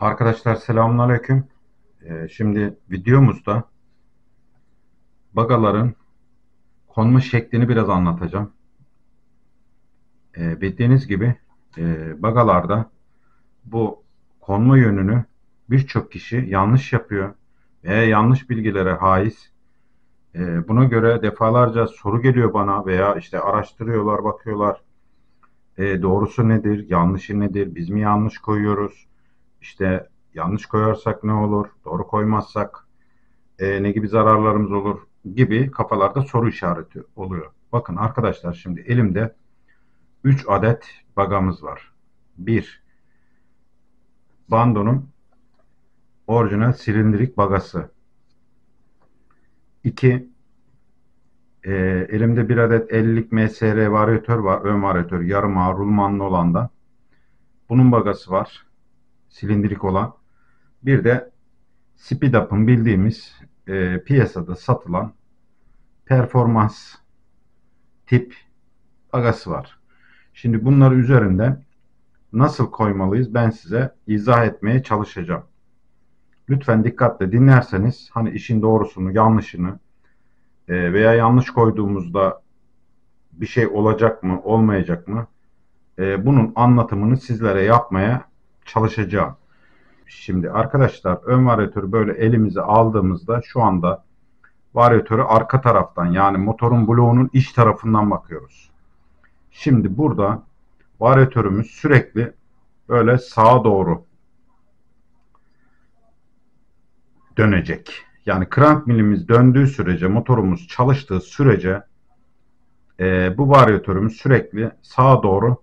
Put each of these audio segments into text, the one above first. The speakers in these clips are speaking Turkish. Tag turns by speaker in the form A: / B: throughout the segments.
A: Arkadaşlar selamünaleyküm. Şimdi videomuzda bagaların konma şeklini biraz anlatacağım. Bildiğiniz gibi bagalarda bu konma yönünü birçok kişi yanlış yapıyor ve yanlış bilgilere haiz. Buna göre defalarca soru geliyor bana veya işte araştırıyorlar, bakıyorlar. Doğrusu nedir, yanlışı nedir, biz mi yanlış koyuyoruz? İşte yanlış koyarsak ne olur, doğru koymazsak ne gibi zararlarımız olur gibi kafalarda soru işareti oluyor. Bakın arkadaşlar, şimdi elimde 3 adet bagamız var. Bir, Bando'nun orijinal silindirik bagası. 2, elimde bir adet 50'lik MSR varyatör var. Ön varyatör, yarım ağır rulmanlı olan da. Bunun bagası var. Silindirik olan. Bir de Speed Up'ın bildiğimiz piyasada satılan performans tip bagası var. Şimdi bunları üzerinden nasıl koymalıyız ben size izah etmeye çalışacağım. Lütfen dikkatle dinlerseniz hani işin doğrusunu, yanlışını veya yanlış koyduğumuzda bir şey olacak mı, olmayacak mı? Bunun anlatımını sizlere yapmaya çalışacağım. Şimdi arkadaşlar, ön varyatörü böyle elimize aldığımızda şu anda varyatörü arka taraftan, yani motorun bloğunun iç tarafından bakıyoruz. Şimdi burada varyatörümüz sürekli böyle sağa doğru dönecek. Yani crank milimiz döndüğü sürece, motorumuz çalıştığı sürece bu varyatörümüz sürekli sağa doğru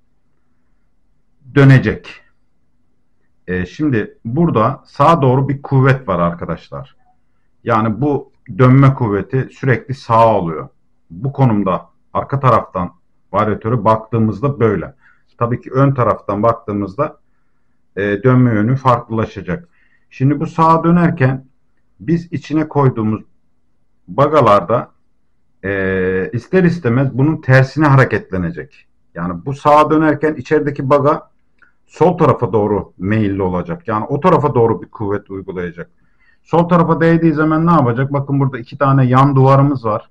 A: dönecek. Şimdi burada sağa doğru bir kuvvet var arkadaşlar. Yani bu dönme kuvveti sürekli sağa oluyor. Bu konumda arka taraftan varyatöre baktığımızda böyle. Tabii ki ön taraftan baktığımızda dönme yönü farklılaşacak. Şimdi bu sağa dönerken biz içine koyduğumuz bagalarda ister istemez bunun tersine hareketlenecek. Yani bu sağa dönerken içerideki baga sol tarafa doğru meyilli olacak. Yani o tarafa doğru bir kuvvet uygulayacak. Sol tarafa değdiği zaman ne yapacak? Bakın burada iki tane yan duvarımız var.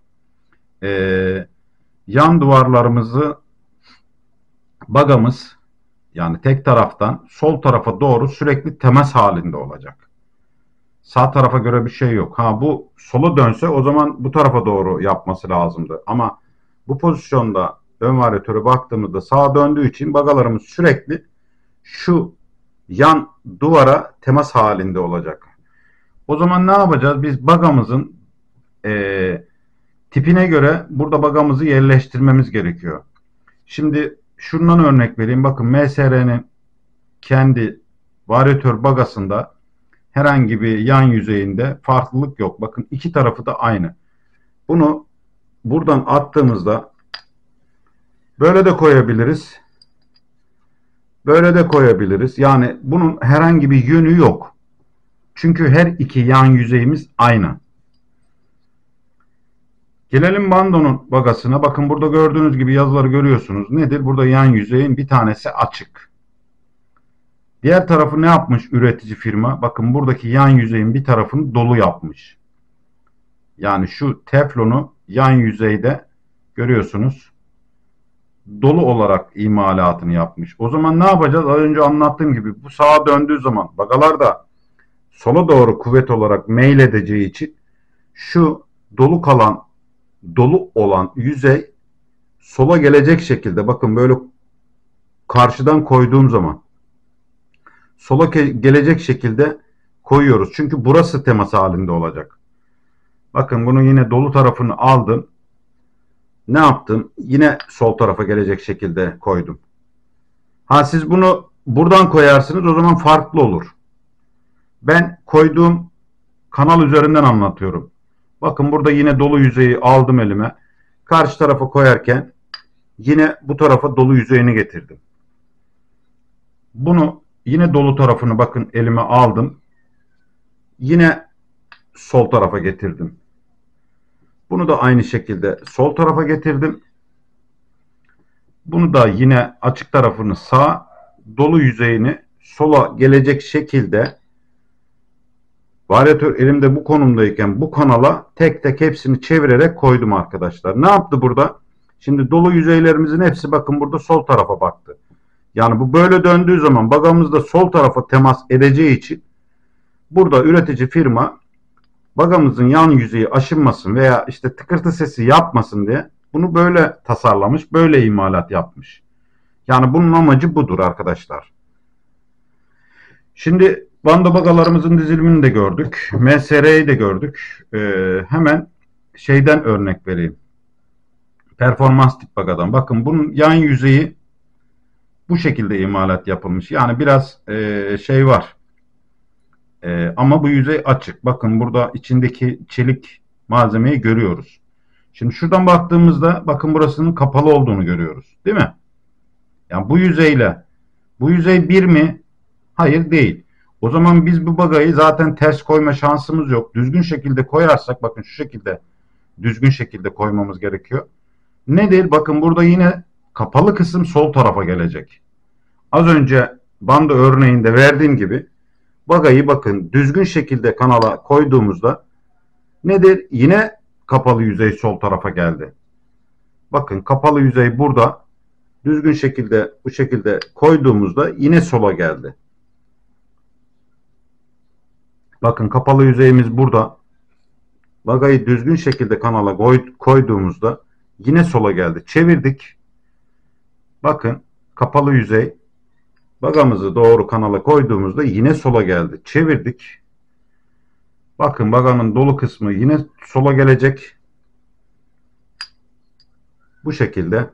A: Yan duvarlarımızı bagamız, yani tek taraftan sol tarafa doğru sürekli temas halinde olacak. Sağ tarafa göre bir şey yok. Ha, bu sola dönse o zaman bu tarafa doğru yapması lazımdı. Ama bu pozisyonda ön varyatöre baktığımızda sağa döndüğü için bagalarımız sürekli şu yan duvara temas halinde olacak. O zaman ne yapacağız? Biz bagamızın tipine göre burada bagamızı yerleştirmemiz gerekiyor. Şimdi şundan örnek vereyim. Bakın MSR'nin kendi varyatör bagasında herhangi bir yan yüzeyinde farklılık yok. Bakın iki tarafı da aynı. Bunu buradan attığımızda böyle de koyabiliriz. Böyle de koyabiliriz. Yani bunun herhangi bir yönü yok. Çünkü her iki yan yüzeyimiz aynı. Gelelim bandonun bagasına. Bakın burada gördüğünüz gibi yazıları görüyorsunuz. Nedir? Burada yan yüzeyin bir tanesi açık. Diğer tarafı ne yapmış üretici firma? Bakın buradaki yan yüzeyin bir tarafını dolu yapmış. Yani şu teflonu yan yüzeyde görüyorsunuz, dolu olarak imalatını yapmış. O zaman ne yapacağız? Az önce anlattığım gibi bu sağa döndüğü zaman bagalar da sola doğru kuvvet olarak meyledeceği için şu dolu olan yüzey sola gelecek şekilde, bakın böyle karşıdan koyduğum zaman sola gelecek şekilde koyuyoruz. Çünkü burası temas halinde olacak. Bakın bunu yine dolu tarafını aldım. Ne yaptım? Yine sol tarafa gelecek şekilde koydum. Ha, siz bunu buradan koyarsınız, o zaman farklı olur. Ben koyduğum kanal üzerinden anlatıyorum. Bakın burada yine dolu yüzeyi aldım elime. Karşı tarafa koyarken yine bu tarafa dolu yüzeyini getirdim. Bunu yine dolu tarafını bakın elime aldım. Yine sol tarafa getirdim. Bunu da aynı şekilde sol tarafa getirdim. Bunu da yine açık tarafını sağ, dolu yüzeyini sola gelecek şekilde varyatör elimde bu konumdayken bu kanala tek tek hepsini çevirerek koydum arkadaşlar. Ne yaptı burada? Şimdi dolu yüzeylerimizin hepsi bakın burada sol tarafa baktı. Yani bu böyle döndüğü zaman bagamız da sol tarafa temas edeceği için burada üretici firma bagamızın yan yüzeyi aşınmasın veya işte tıkırtı sesi yapmasın diye bunu böyle tasarlamış, böyle imalat yapmış. Yani bunun amacı budur arkadaşlar. Şimdi banda bagalarımızın dizilimini de gördük. MSR'yi de gördük. Hemen şeyden örnek vereyim. Performans tip bagadan. Bakın bunun yan yüzeyi bu şekilde imalat yapılmış. Yani biraz şey var. Ama bu yüzey açık. Bakın burada içindeki çelik malzemeyi görüyoruz. Şimdi şuradan baktığımızda bakın burasının kapalı olduğunu görüyoruz. Değil mi? Yani bu yüzeyle bu yüzey bir mi? Hayır değil. O zaman biz bu bagayı zaten ters koyma şansımız yok. Düzgün şekilde koyarsak bakın şu şekilde düzgün şekilde koymamız gerekiyor. Nedir? Bakın burada yine kapalı kısım sol tarafa gelecek. Az önce banda örneğinde verdiğim gibi bagayı bakın düzgün şekilde kanala koyduğumuzda nedir? Yine kapalı yüzey sol tarafa geldi. Bakın kapalı yüzey burada düzgün şekilde bu şekilde koyduğumuzda yine sola geldi. Bakın kapalı yüzeyimiz burada. Bagayı düzgün şekilde kanala koyduğumuzda yine sola geldi. Çevirdik. Bakın kapalı yüzey bagamızı doğru kanala koyduğumuzda yine sola geldi. Çevirdik. Bakın baganın dolu kısmı yine sola gelecek. Bu şekilde.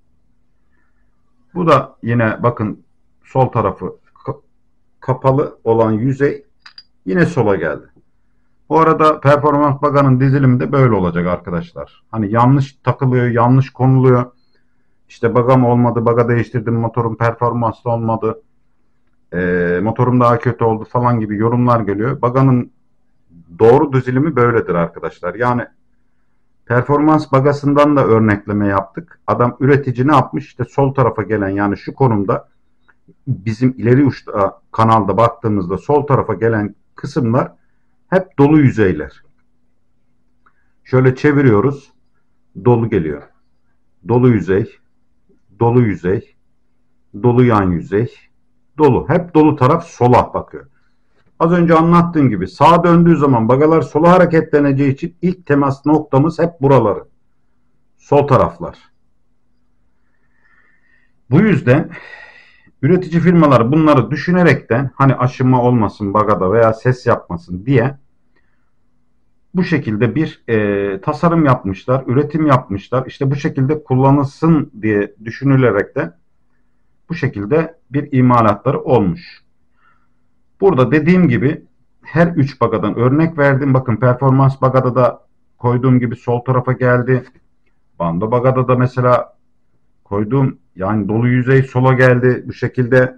A: Bu da yine bakın sol tarafı kapalı olan yüzey yine sola geldi. Bu arada performans baganın dizilimi de böyle olacak arkadaşlar. Hani yanlış takılıyor, yanlış konuluyor. İşte bagam olmadı, baga değiştirdim, motorun performanslı olmadı. Motorum daha kötü oldu falan gibi yorumlar geliyor. Baganın doğru dizilimi böyledir arkadaşlar. Yani performans bagasından da örnekleme yaptık. Adam üretici ne yapmış? İşte sol tarafa gelen yani şu konumda bizim ileri uçta kanalda baktığımızda sol tarafa gelen kısımlar hep dolu yüzeyler. Şöyle çeviriyoruz. Dolu geliyor. Dolu yüzey, dolu yüzey, dolu yan yüzey, dolu. Hep dolu taraf sola bakıyor. Az önce anlattığım gibi sağa döndüğü zaman bagalar sola hareketleneceği için ilk temas noktamız hep buraları. Sol taraflar. Bu yüzden üretici firmalar bunları düşünerekten hani aşınma olmasın bagada veya ses yapmasın diye bu şekilde bir tasarım yapmışlar, üretim yapmışlar. İşte bu şekilde kullanılsın diye düşünülerek de bu şekilde bir imalatları olmuş. Burada dediğim gibi her üç bagadan örnek verdim. Bakın performans bagada da koyduğum gibi sol tarafa geldi. Bando bagada da mesela koyduğum yani dolu yüzey sola geldi bu şekilde.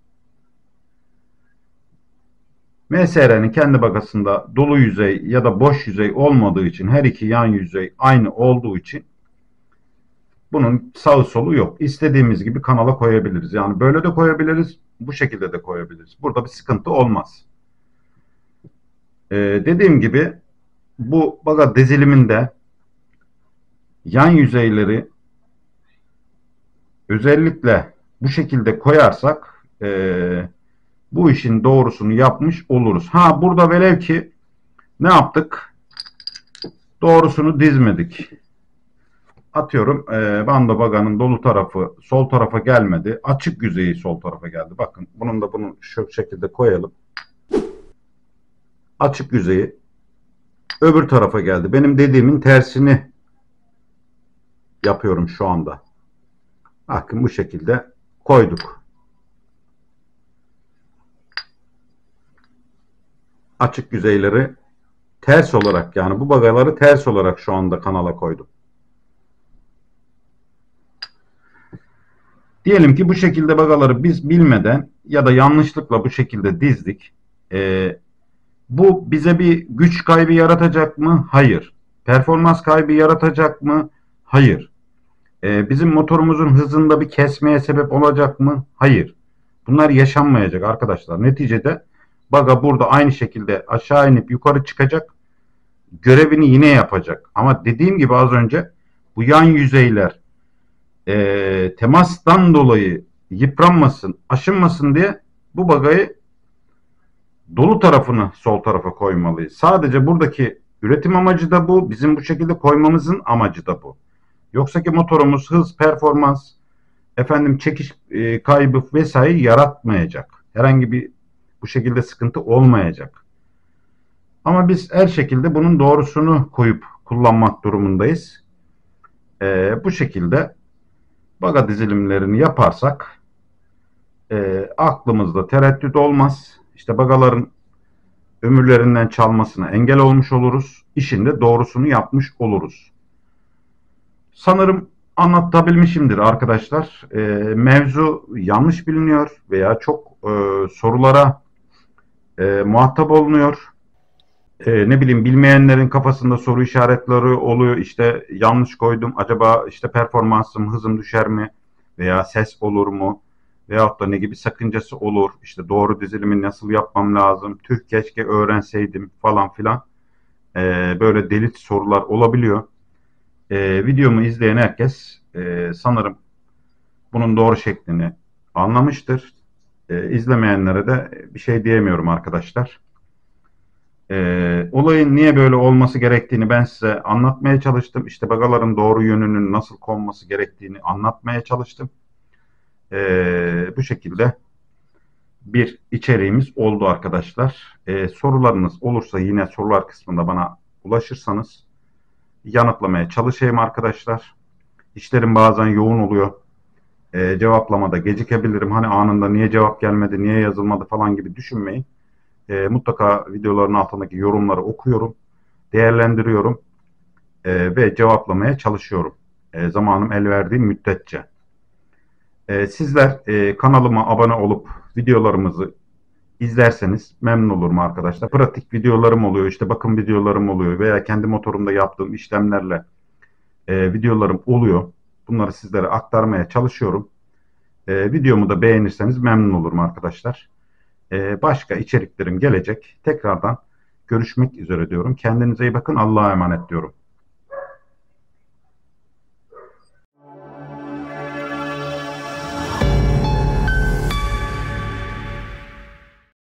A: MSR'nin kendi bagasında dolu yüzey ya da boş yüzey olmadığı için her iki yan yüzey aynı olduğu için bunun sağı solu yok. İstediğimiz gibi kanala koyabiliriz. Yani böyle de koyabiliriz, bu şekilde de koyabiliriz. Burada bir sıkıntı olmaz. Dediğim gibi bu baga diziliminde yan yüzeyleri özellikle bu şekilde koyarsak bu işin doğrusunu yapmış oluruz. Ha burada velev ki ne yaptık? Doğrusunu dizmedik. Atıyorum bando baganın dolu tarafı sol tarafa gelmedi. Açık yüzeyi sol tarafa geldi. Bakın bunu şu şekilde koyalım. Açık yüzeyi öbür tarafa geldi. Benim dediğimin tersini yapıyorum şu anda. Bakın bu şekilde koyduk. Açık yüzeyleri ters olarak yani bu bagaları ters olarak şu anda kanala koydum. Diyelim ki bu şekilde bagaları biz bilmeden ya da yanlışlıkla bu şekilde dizdik. Bu bize bir güç kaybı yaratacak mı? Hayır. Performans kaybı yaratacak mı? Hayır. Bizim motorumuzun hızında bir kesmeye sebep olacak mı? Hayır. Bunlar yaşanmayacak arkadaşlar. Neticede baga burada aynı şekilde aşağı inip yukarı çıkacak. Görevini yine yapacak. Ama dediğim gibi az önce bu yan yüzeyler temastan dolayı yıpranmasın, aşınmasın diye bu bagayı dolu tarafını sol tarafa koymalıyız. Sadece buradaki üretim amacı da bu. Bizim bu şekilde koymamızın amacı da bu. Yoksa ki motorumuz hız, performans, çekiş kaybı vesaire yaratmayacak. Herhangi bir bu şekilde sıkıntı olmayacak. Ama biz her şekilde bunun doğrusunu koyup kullanmak durumundayız. Bu şekilde baga dizilimlerini yaparsak aklımızda tereddüt olmaz. İşte bagaların ömürlerinden çalmasına engel olmuş oluruz. İşin de doğrusunu yapmış oluruz. Sanırım anlatabilmişimdir arkadaşlar. Mevzu yanlış biliniyor veya çok sorulara muhatap olunuyor. Ne bileyim bilmeyenlerin kafasında soru işaretleri oluyor. İşte yanlış koydum. Acaba işte performansım, hızım düşer mi? Veya ses olur mu? Veyahut da ne gibi sakıncası olur? İşte doğru dizilimi nasıl yapmam lazım? Tüh keşke öğrenseydim falan filan. Böyle deli sorular olabiliyor. Videomu izleyen herkes sanırım bunun doğru şeklini anlamıştır. İzlemeyenlere de bir şey diyemiyorum arkadaşlar. Olayın niye böyle olması gerektiğini ben size anlatmaya çalıştım. İşte bagaların doğru yönünün nasıl konması gerektiğini anlatmaya çalıştım. Bu şekilde bir içeriğimiz oldu arkadaşlar. Sorularınız olursa yine sorular kısmında bana ulaşırsanız yanıtlamaya çalışayım arkadaşlar. İşlerim bazen yoğun oluyor. Cevaplamada gecikebilirim. Hani anında niye cevap gelmedi, niye yazılmadı falan gibi düşünmeyin. Mutlaka videoların altındaki yorumları okuyorum, değerlendiriyorum ve cevaplamaya çalışıyorum. Zamanım el verdiği müddetçe. Sizler kanalıma abone olup videolarımızı izlerseniz memnun olurum arkadaşlar. Pratik videolarım oluyor, işte bakım videolarım oluyor veya kendi motorumda yaptığım işlemlerle videolarım oluyor. Bunları sizlere aktarmaya çalışıyorum. Videomu da beğenirseniz memnun olurum arkadaşlar. Başka içeriklerim gelecek. Tekrardan görüşmek üzere diyorum. Kendinize iyi bakın. Allah'a emanet diyorum.